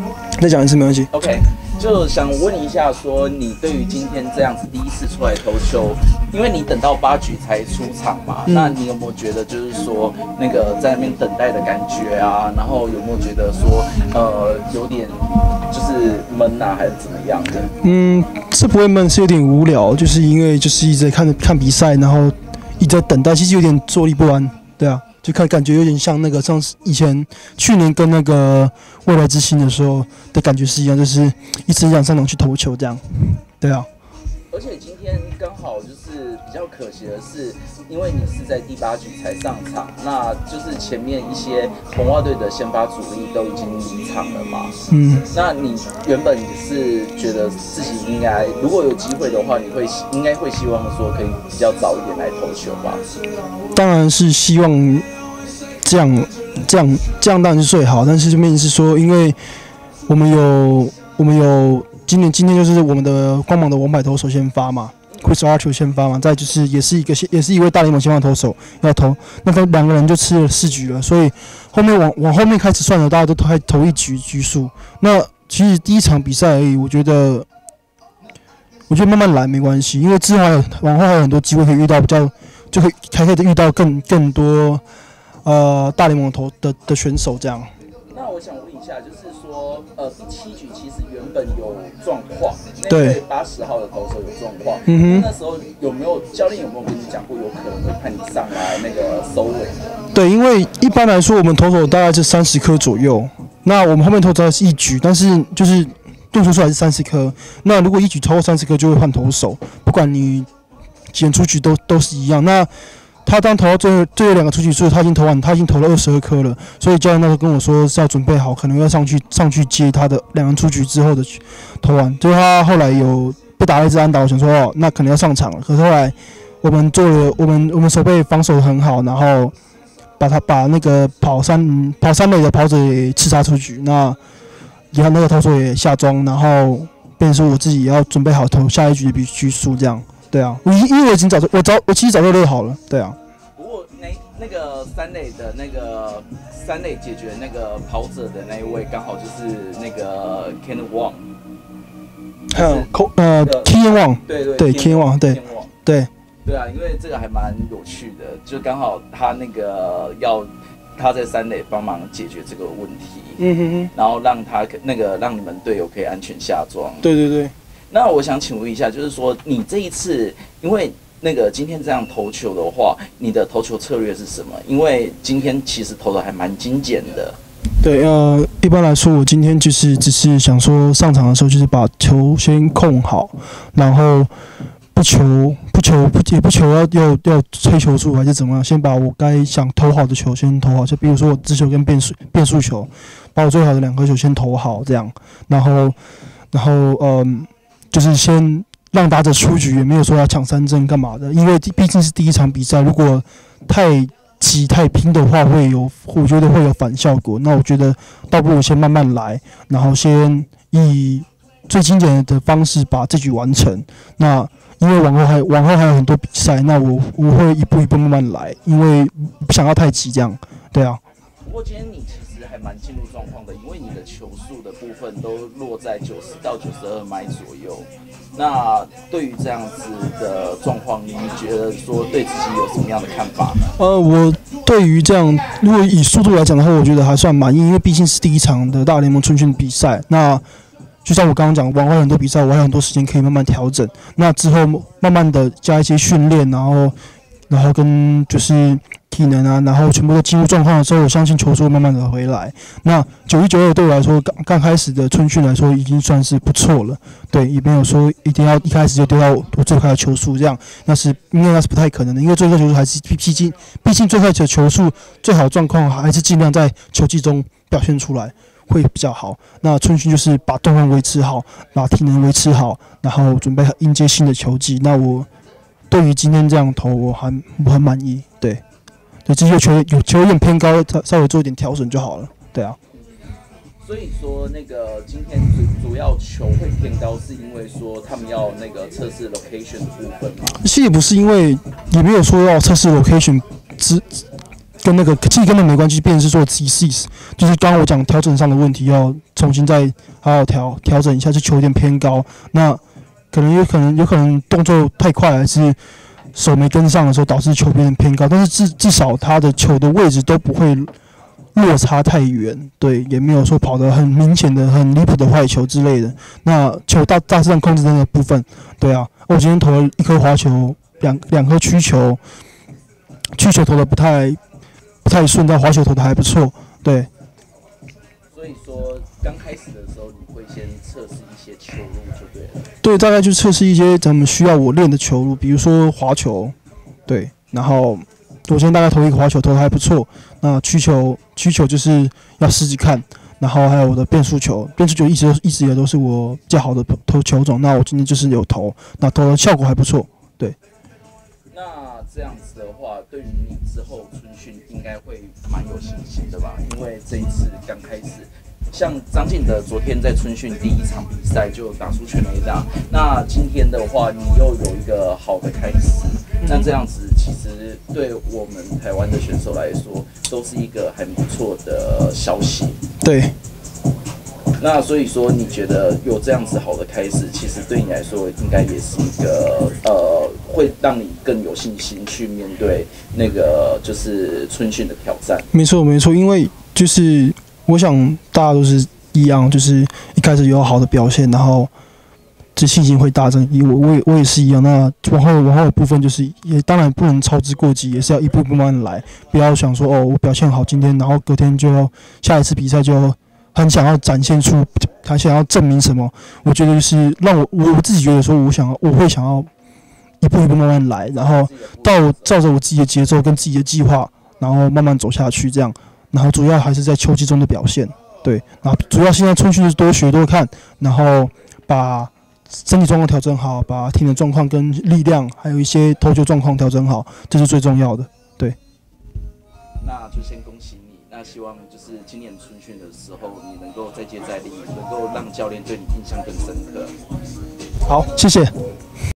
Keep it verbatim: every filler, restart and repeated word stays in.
再讲一次没关系。 OK， 就想问一下，说你对于今天这样子第一次出来投球，因为你等到八局才出场嘛，嗯、那你有没有觉得就是说那个在那边等待的感觉啊？然后有没有觉得说呃有点就是闷啊，还是怎么样的？ 嗯，是不会闷，是有点无聊，就是因为就是一直在看看比赛，然后一直在等待，其实有点坐立不安，对啊。就看感觉有点像那个上次以前去年跟那个未来之星的时候的感觉是一样，就是一直想上场去投球这样，对啊。 而且今天刚好就是比较可惜的是，因为你是在第八局才上场，那就是前面一些红袜队的先发主力都已经离场了嘛。嗯。那你原本是觉得自己应该，如果有机会的话，你会应该会希望说可以比较早一点来投球吧？ 当然是希望这样，这样，这样当然是最好。但是这边是说，因为我们有，我们有。今年今天就是我们的光芒的王牌投手先发嘛 ，Chris Archer 先发嘛，再就是也是一个也是一位大联盟先发投手要投，那他两个人就吃了四局了，所以后面往往后面开始算了，大家都投投一局局数。那其实第一场比赛而已，我觉得我觉得慢慢来没关系，因为之后还有往后还有很多机会可以遇到比较，就可以还可以遇到更更多呃大联盟投的的选手这样。 那我想问一下，就是说，呃，第七局其实原本有状况， 那位八十号的投手有状况，嗯哼，那时候有没有教练有没有跟你讲过，有可能会派你上来那个收尾？ 对，因为一般来说我们投手大概是三十颗左右，那我们后面投出来是一局，但是就是论出出来是三十颗，那如果一局超过三十颗就会换投手，不管你几人出局都都是一样。那他当投到最后最后两个出局数，他已经投完，他已经投了二十二颗了，所以教练那时候跟我说是要准备好，可能要上去上去接他的两人出局之后的投完。就是他后来有被打了一支安打，我想说哦，那可能要上场了。可是后来我们做了，我们我们守备防守很好，然后把他把那个跑三跑三垒的跑者也刺杀出局，那也那个投手也下庄，然后变成说我自己也要准备好投下一局的局数这样。对啊，我因为我已经早我早我其实早就列好了，对啊。 不过那那个三垒的那个三垒解决那个跑者的那一位，刚好就是那个 Ken Wong， 还有扣呃 Ken Wong， 对对对 Ken Wong， 对对对啊，因为这个还蛮有趣的，就刚好他那个要他在三垒帮忙解决这个问题，嗯哼哼，然后让他那个让你们队友可以安全下庄。 对对对。 那我想请问一下，就是说你这一次，因为那个今天这样投球的话，你的投球策略是什么？因为今天其实投的还蛮精简的。 对，呃，一般来说，我今天就是只是想说上场的时候，就是把球先控好，然后不求不求不也不求要要要催球数还是怎么样，先把我该想投好的球先投好，就比如说我直球跟变速变速球，把我最好的两颗球先投好，这样，然后然后嗯。就是先让打者出局，也没有说要抢三振干嘛的，因为毕竟是第一场比赛，如果太急太拼的话，会有我觉得会有反效果。那我觉得倒不如先慢慢来，然后先以最经典的方式把这局完成。那因为往后还往后还有很多比赛，那我我会一步一步慢慢来，因为不想要太急这样。对啊。 不过今天你其实还蛮进入状况的，因为你的球速的部分都落在九十到九十二迈左右。那对于这样子的状况，你觉得说对自己有什么样的看法呢？ 呃，我对于这样，如果以速度来讲的话，我觉得还算满意，因为毕竟是第一场的大联盟春训比赛。那就像我刚刚讲，往后很多比赛，我还有很多时间可以慢慢调整。那之后慢慢的加一些训练，然后，然后跟就是体能啊，然后全部都进入状况的时候，我相信球速会慢慢的回来。那九一九二对我来说，刚刚开始的春训来说，已经算是不错了。对，也没有说一定要一开始就丢到我最快的球速这样，那是应该那是不太可能的，因为最快球速还是毕竟毕竟最快的球速最好的状况还是尽量在球季中表现出来会比较好。那春训就是把动量维持好，把体能维持好，然后准备迎接新的球季。那我对于今天这样投，我还我很满意。对。对，只是有球有球有点偏高，稍微做一点调整就好了。对啊。 所以说，那个今天主主要球会偏高，是因为说他们要那个测试 location 的部分吗？ 其实也不是，因为也没有说要测试 location， 只跟那个其实根本没关系，变成是说 T C， 就是刚刚我讲调整上的问题要重新再好好调调整一下，就球有点偏高，那可能有可能有可能动作太快，还是手没跟上的时候导致球变得偏高，但是至至少他的球的位置都不会落差太远，对，也没有说跑得很明显的、很离谱的坏球之类的。那球大大致上控制在那个部分，对啊，我今天投了一颗滑球，两两颗曲球，曲球投的不太不太顺，但滑球投的还不错，对。 所以说刚开始的时候，你会先测试一些球路就对了。 对，大概就测试一些咱们需要我练的球路，比如说滑球，对，然后我先大概投一个滑球，投的还不错。那曲球，曲球就是要试试看，然后还有我的变速球，变速球一直都一直也都是我比较好的投球种。那我今天就是有投，那投的效果还不错，对。 那这样子的话，对于你之后春训应该会蛮有信心的吧？因为这一次刚开始。像张进德昨天在春训第一场比赛就打出全垒打，那今天的话你又有一个好的开始，那这样子其实对我们台湾的选手来说都是一个很不错的消息。 对。 那所以说你觉得有这样子好的开始，其实对你来说应该也是一个呃，会让你更有信心去面对那个就是春训的挑战。 没错没错，因为就是。我想大家都是一样，就是一开始有好的表现，然后这信心会大增。我我也我也是一样。那往后往后的部分就是也当然不能操之过急，也是要一步步慢慢来，不要想说哦我表现好今天，然后隔天就要下一次比赛就很想要展现出他想要证明什么。我觉得就是让我我自己觉得说我想要我会想要一步一步慢慢来，然后到照着我自己的节奏跟自己的计划，然后慢慢走下去这样。然后主要还是在秋季中的表现，对。然后主要现在春训就是多学多看，然后把身体状况调整好，把体能状况跟力量，还有一些投球状况调整好，这是最重要的，对。 那就先恭喜你，那希望就是今年春训的时候，你能够再接再厉，能够让教练对你印象更深刻。 好，谢谢。